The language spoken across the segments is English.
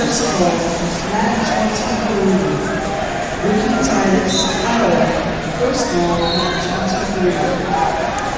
Physical, mat 23. Ricky Titus, Howard, first ball, mat 23.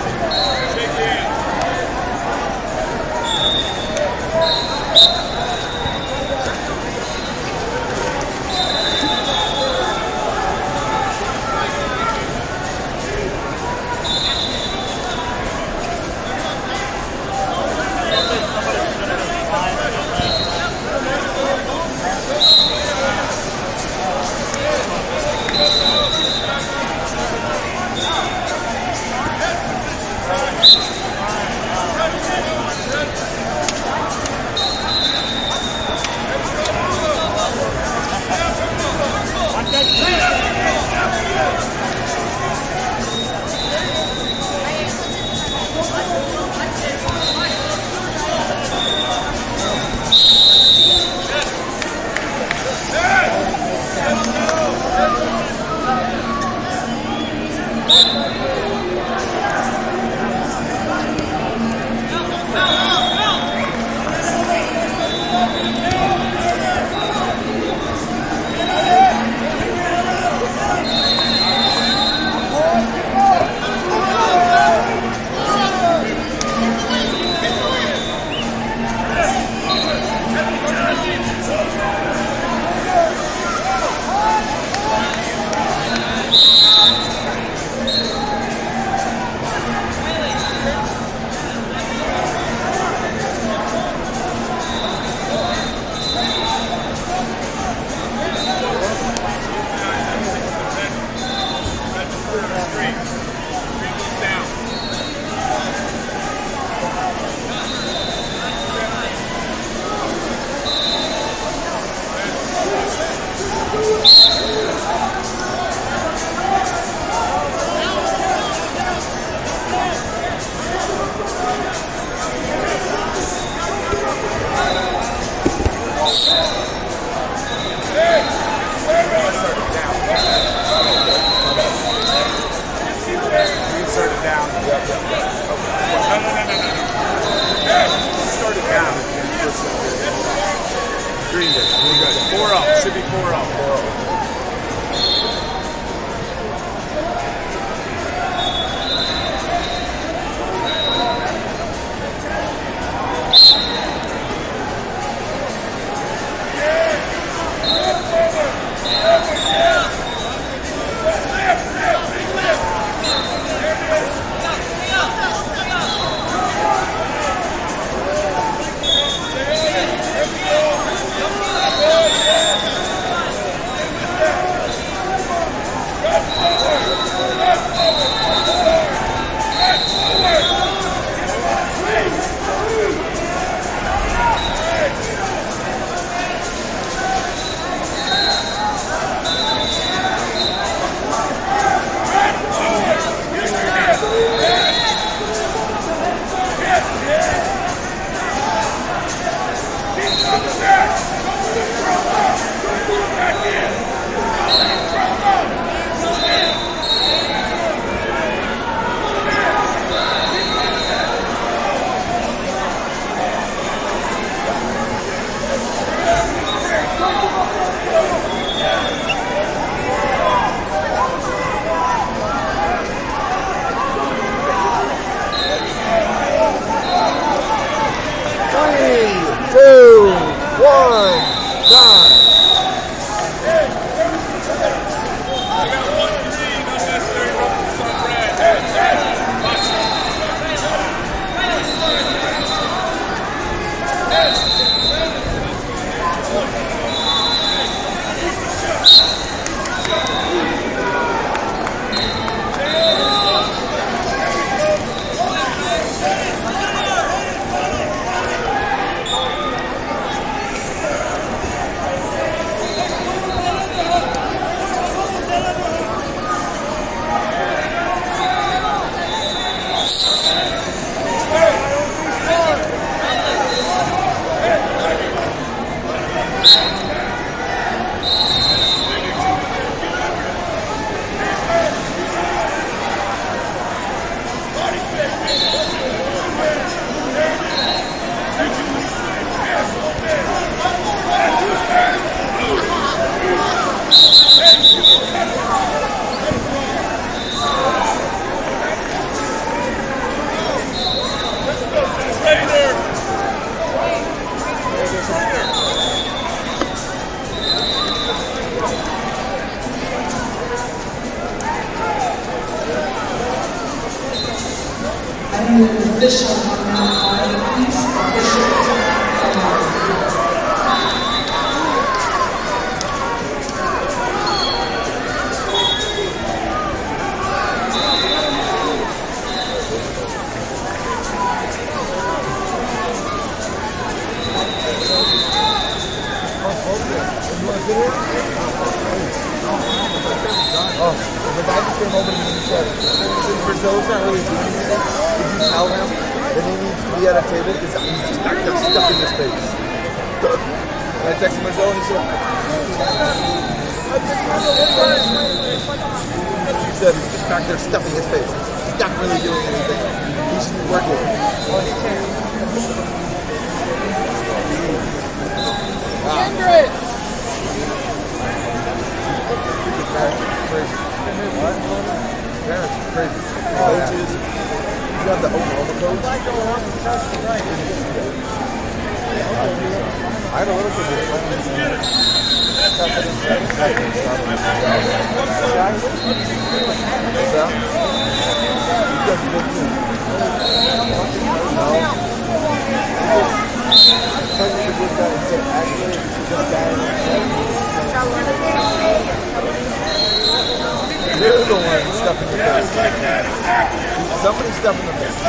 Should be 4-0. need an official on that line, please. Official to that line. Oh, the guy just came over to me and said, since Brazil's not really doing anything, did you tell him that he needs to be at a table because he's just back there stuffing his face? And I texted Brazil and he said, he said he's just back there stuffing his face. He's not really doing anything. He should be working. Kindred! Crazy. What? Parents are crazy. Coaches. You got the Oklahoma coach? I had a little bit of What's that? You guys are good too. No. Because he's a good guy, he said, actually, he's a good guy. You're the one stuffing your face. Somebody stuffing the face.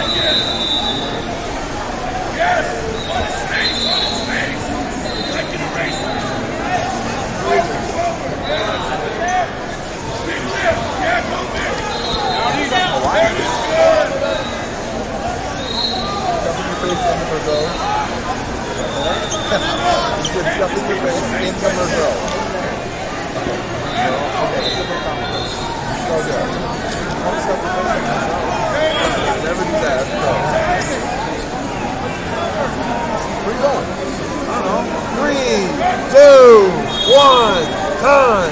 Stuffing your face in the Brazil. He said stuffing your face in the Brazil. Never do that. Where are you going? I don't know. 3, 2, 1, time!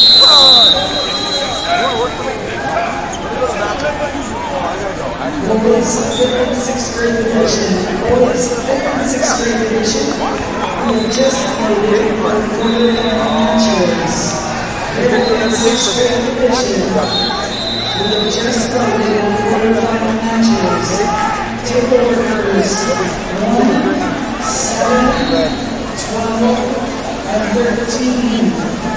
You want to work for me? Let me go to the bathroom. Oh, I gotta go. Boys 5th and 6th grade division. Boys 5th and 6th grade division. We have just completed our quarterfinal matches. 5th and 6th grade division. We have just completed our quarterfinal matches. Table numbers 1, 7, 12, and 13.